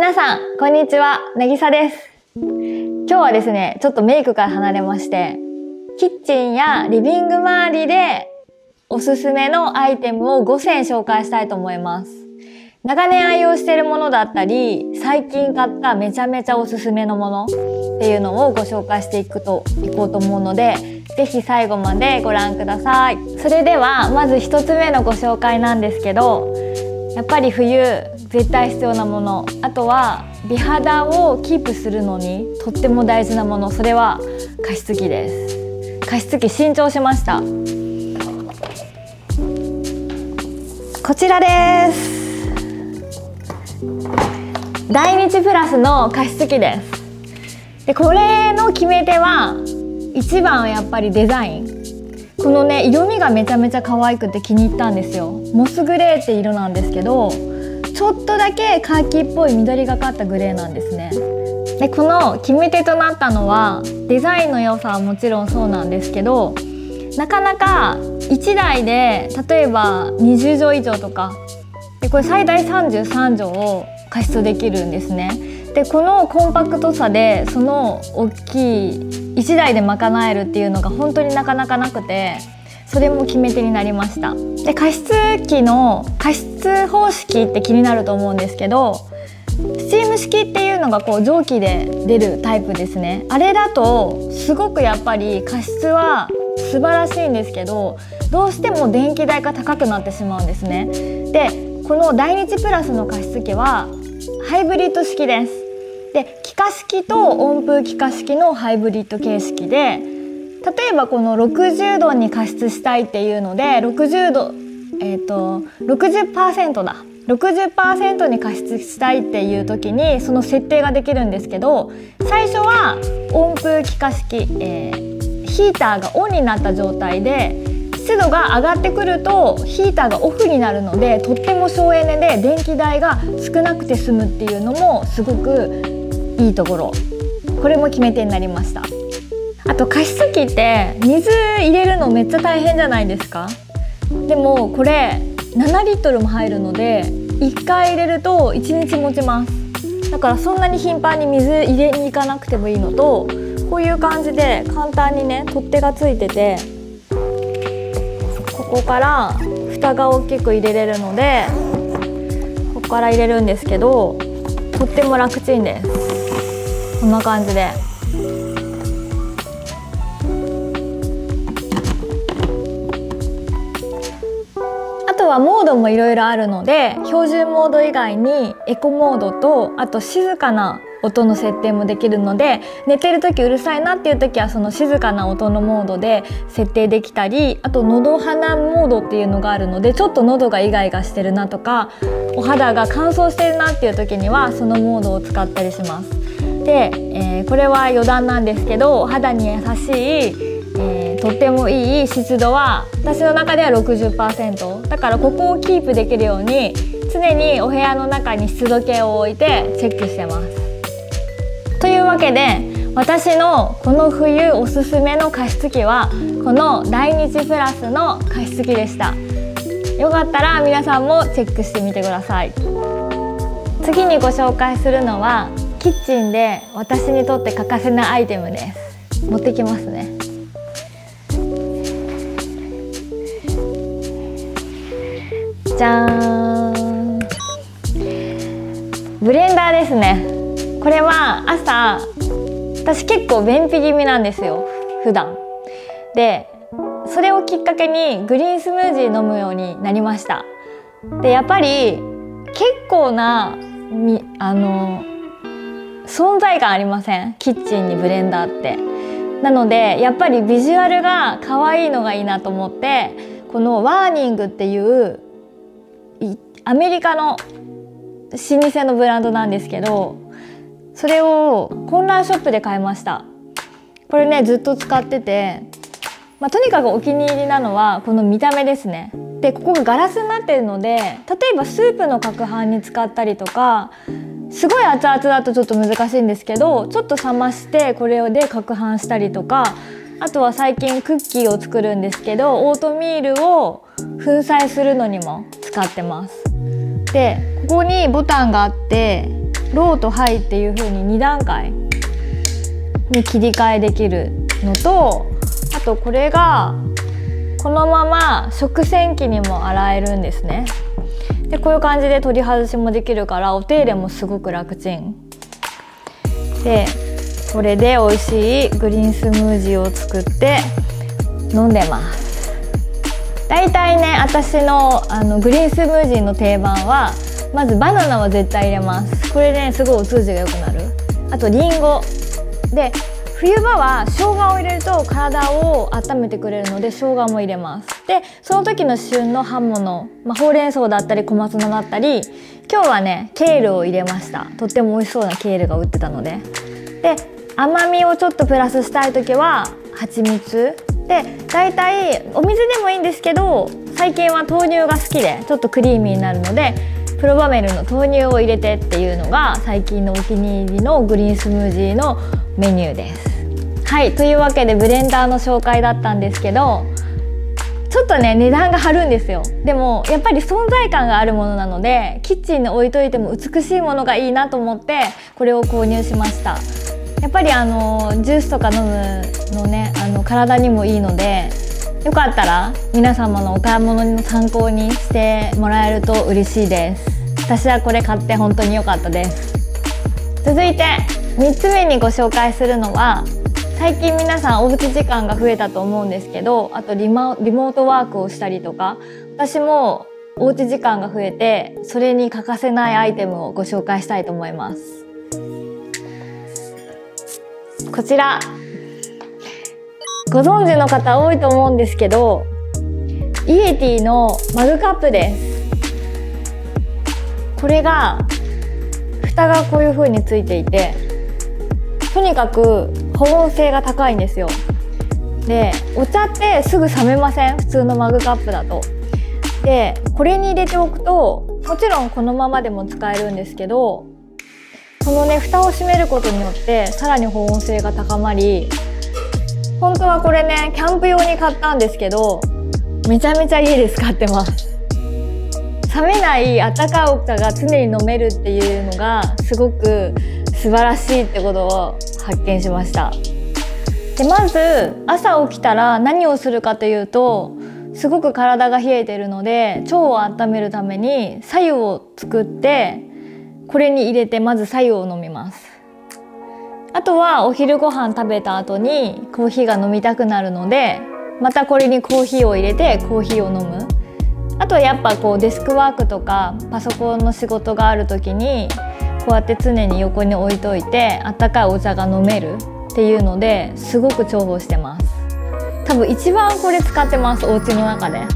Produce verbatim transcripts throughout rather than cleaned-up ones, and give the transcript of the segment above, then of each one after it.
皆さんこんにちは、なぎさです。今日はですね、ちょっとメイクから離れまして、キッチンやリビング周りでおすすめのアイテムをごせん紹介したいと思います。長年愛用しているものだったり、最近買っためちゃめちゃおすすめのものっていうのをご紹介していくといこうと思うので、ぜひ最後までご覧ください。それではまず一つ目のご紹介なんですけど、やっぱり冬絶対必要なもの、あとは美肌をキープするのにとっても大事なもの、それは加湿器です。加湿器新調しました。こちらです。大日プラスの加湿器です。でこれの決め手は一番はやっぱりデザイン。このね、色味がめちゃめちゃ可愛くて気に入ったんですよ。モスグレーって色なんですけど、ちょっとだけカーキっぽい緑がかったグレーなんですね。でこの決め手となったのはデザインの良さはもちろんそうなんですけど、なかなかいちだいで例えばにじゅうじょう以上とかで、これ最大さんじゅうさんじょうを加湿できるんですね。でこのコンパクトさでその大きいいちだいで賄えるっていうのが本当になかなかなくて、それも決め手になりました。で加湿器の加湿方式って気になると思うんですけど、スチーム式っていうのがこう蒸気で出るタイプですね。あれだとすごくやっぱり加湿は素晴らしいんですけど、どうしても電気代が高くなってしまうんですね。でこの大日プラスの加湿器はハイブリッド式です。で気化式と温風気化式のハイブリッド形式で、例えばこのろくじゅうどに加湿したいっていうのでろくじゅうど、えーと ろくじゅっパーセント だ ろくじゅっパーセント に加湿したいっていう時にその設定ができるんですけど、最初は温風気化式、えー、ヒーターがオンになった状態で湿度が上がってくるとヒーターがオフになるので、とっても省エネで電気代が少なくて済むっていうのもすごくいいところ。これも決め手になりました。あと加湿器って水入れるのめっちゃ大変じゃないですか。でもこれななリットルも入るのでいっかい入れるといちにち持ちます。だからそんなに頻繁に水入れに行かなくてもいいのと、こういう感じで簡単にね取っ手がついてて、ここから蓋が大きく入れれるのでここから入れるんですけど、とっても楽ちんです。こんな感じであとはモードもいろいろあるので、標準モード以外にエコモードと、あと静かな音の設定もできるので、寝てる時うるさいなっていう時はその静かな音のモードで設定できたり、あと喉鼻モードっていうのがあるので、ちょっと喉がイガイガしてるなとかお肌が乾燥してるなっていう時にはそのモードを使ったりします。で、えー、これは余談なんですけど、お肌に優しい、えー、とってもいい湿度は私の中では ろくじゅっパーセント だから、ここをキープできるように常にお部屋の中に湿度計を置いてチェックしてます。というわけで私のこの冬おすすめの加湿器はこの大日プラスの加湿器でした。よかったら皆さんもチェックしてみてください。次にご紹介するのはキッチンで私にとって欠かせないアイテムです。持ってきますね。じゃーん、ブレンダーですね。これは朝、私結構便秘気味なんですよ普段で、それをきっかけにグリーンスムージー飲むようになりました。でやっぱり結構なみあの存在感ありません？キッチンにブレンダーって。なのでやっぱりビジュアルが可愛いのがいいなと思って、このワーニングっていうアメリカの老舗のブランドなんですけど、それをコンラーショップで買いました。これねずっと使ってて、まあ、とにかくお気に入りなのはこの見た目ですね。でここがガラスになってるので、例えばスープの攪拌に使ったりとか、すごい熱々だとちょっと難しいんですけど、ちょっと冷ましてこれで攪拌したりとか、あとは最近クッキーを作るんですけど、オートミールを粉砕するのにも使ってます。でここにボタンがあって、 ローとハイっていう風にに段階に切り替えできるのと、あとこれがこのまま食洗機にも洗えるんですね。でこういう感じで取り外しもできるからお手入れもすごく楽ちんで、これで美味しいグリーンスムージーを作って飲んでます。だいたいね、私のあのグリーンスムージーの定番はまずバナナは絶対入れます。これねすごいお通じが良くなる。あとリンゴで、冬場は生姜を入れると体を温めてくれるので生姜も入れます。でその時の旬の葉物、まあ、ほうれん草だったり小松菜だったり、今日はねケールを入れました。とっても美味しそうなケールが売ってたので。で甘みをちょっとプラスしたい時は蜂蜜で、だいたいお水でもいいんですけど、最近は豆乳が好きでちょっとクリーミーになるのでプロバメルの豆乳を入れてっていうのが最近のお気に入りのグリーンスムージーのメニューです。はい、というわけでブレンダーの紹介だったんですけど、ちょっとね値段が張るんですよ。でもやっぱり存在感があるものなので、キッチンに置いといても美しいものがいいなと思ってこれを購入しました。やっぱりあのジュースとか飲むのね、あの体にもいいので、よかったら皆様のお買い物の参考にしてもらえると嬉しいです。私はこれ買って本当に良かったです。続いてみっつめにご紹介するのは、最近皆さんおうち時間が増えたと思うんですけど、あとリモ、リモートワークをしたりとか、私もおうち時間が増えてそれに欠かせないアイテムをご紹介したいと思います。こちらご存知の方多いと思うんですけど、イエティのマグカップです。これが蓋がこういう風についていて、とにかく保温性が高いんですよ。でお茶ってすぐ冷めません？普通のマグカップだと。でこれに入れておくと、もちろんこのままでも使えるんですけど、このね蓋を閉めることによってさらに保温性が高まり、本当はこれねキャンプ用に買ったんですけど、めちゃめちゃ家で使ってます。冷めない温かいお茶が常に飲めるっていうのがすごく素晴らしいってことを発見しました。でまず朝起きたら何をするかというと、すごく体が冷えているので腸を温めるために白湯を作って、これに入れてまず白湯を飲みます。あとはお昼ご飯食べた後にコーヒーが飲みたくなるので、またこれにコーヒーを入れてコーヒーを飲む。あとはやっぱこうデスクワークとかパソコンの仕事がある時にこうやって常に横に置いといてあったかいお茶が飲めるっていうのですごく重宝してます。多分一番これ使ってます、お家の中で。うん、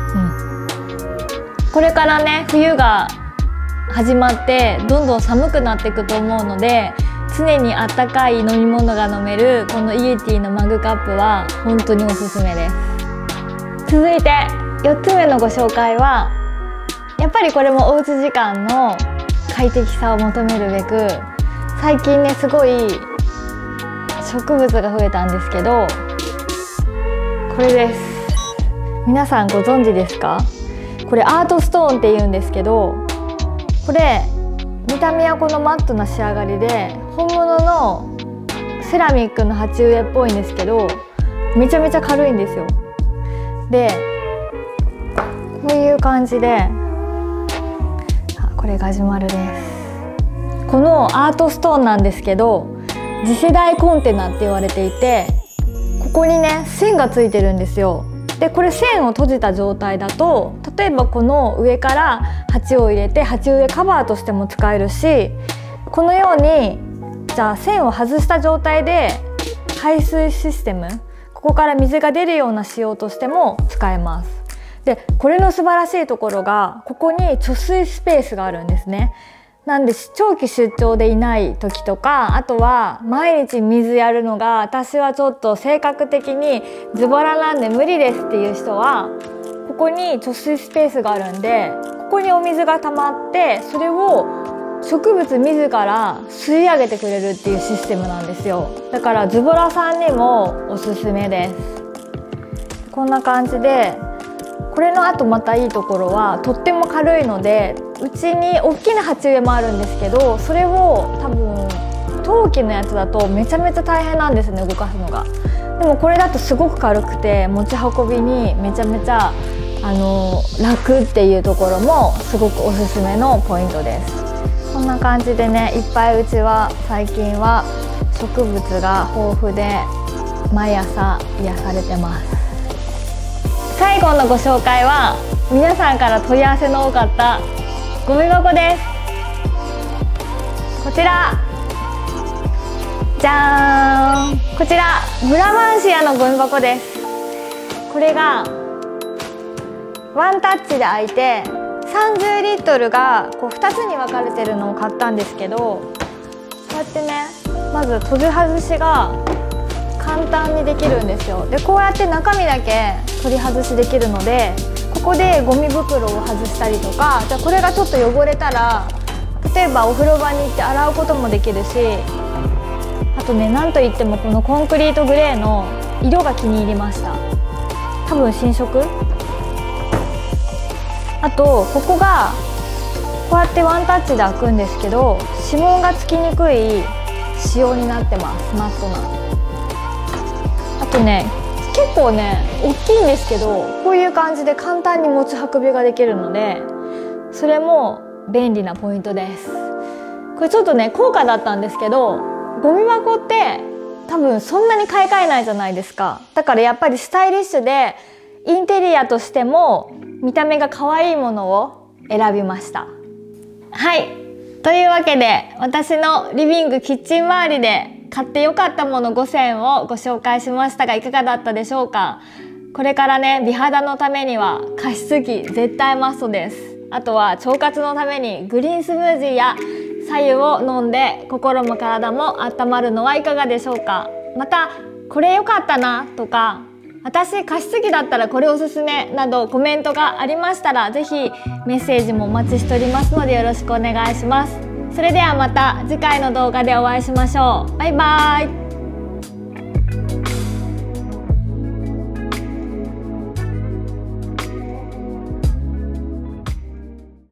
これからね冬が始まってどんどん寒くなっていくと思うので、常にあったかい飲み物が飲めるこのイエティのマグカップは本当におすすめです。続いてよっつめのご紹介は、やっぱりこれもおうち時間の快適さを求めるべく、最近ねすごい植物が増えたんですけど、これです。皆さんご存知ですか？これアートストーンって言うんですけど、これ見た目はこのマットな仕上がりで本物のセラミックの鉢植えっぽいんですけど、めちゃめちゃ軽いんですよ。でこういう感じで、これガジュマルです。このアートストーンなんですけど、次世代コンテナって言われていて、ここにね線がついてるんですよ。でこれ線を閉じた状態だと、例えばこの上から鉢を入れて鉢植えカバーとしても使えるし、このようにじゃあ線を外した状態で排水システム、ここから水が出るような仕様としても使えます。でこれの素晴らしいところが、ここに貯水スペースがあるんですね。なんで長期出張でいない時とか、あとは毎日水やるのが私はちょっと性格的にズボラなんで無理ですっていう人は、ここに貯水スペースがあるんで、ここにお水が溜まって、それを植物自ら吸い上げてくれるっていうシステムなんですよ。だからズボラさんにもおすすめです。こんな感じで、ここれのあとまたいいところはとっても軽いので、うちに大きな鉢植えもあるんですけど、それを多分陶器のやつだとめちゃめちゃ大変なんですね、動かすのが。でもこれだとすごく軽くて持ち運びにめちゃめちゃあの楽っていうところもすごくおすすめのポイントです。こんな感じでね、いっぱいうちは最近は植物が豊富で毎朝癒されてます。最後のご紹介は皆さんから問い合わせの多かったゴミ箱です。こちらじゃーん、こちらブラマンシアのゴミ箱です。これがワンタッチで開いてさんじゅうリットルがこうふたつに分かれてるのを買ったんですけど、こうやってね、まず閉じ外しが簡単にできるんですよ。でこうやって中身だけ取り外しできるので、ここでゴミ袋を外したりとか、じゃあこれがちょっと汚れたら例えばお風呂場に行って洗うこともできるし、あとね、なんといってもこのコンクリートグレーの色が気に入りました。多分新色。あとここがこうやってワンタッチで開くんですけど、指紋がつきにくい仕様になってます。マットな。あとね、結構ね大きいんですけど、こういう感じで簡単に持ち運びができるので、それも便利なポイントです。これちょっとね高価だったんですけど、ゴミ箱って多分そんなに買い替えないじゃないですか。だからやっぱりスタイリッシュでインテリアとしても見た目が可愛いものを選びました。はい、というわけで私のリビングキッチン周りで買ってよかったものごせんをご紹介しましたが、いかがだったでしょうか。これからね、美肌のためには加湿器絶対マストです。あとは腸活のためにグリーンスムージーや白湯を飲んで心も体も温まるのはいかがでしょうか。またこれ良かったなとか、私加湿器だったらこれおすすめなどコメントがありましたら、ぜひメッセージもお待ちしておりますのでよろしくお願いします。それではまた次回の動画でお会いしましょう。バイバーイ。